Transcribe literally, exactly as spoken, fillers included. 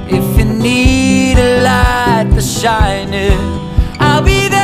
If you need a light to shine it, I'll be there.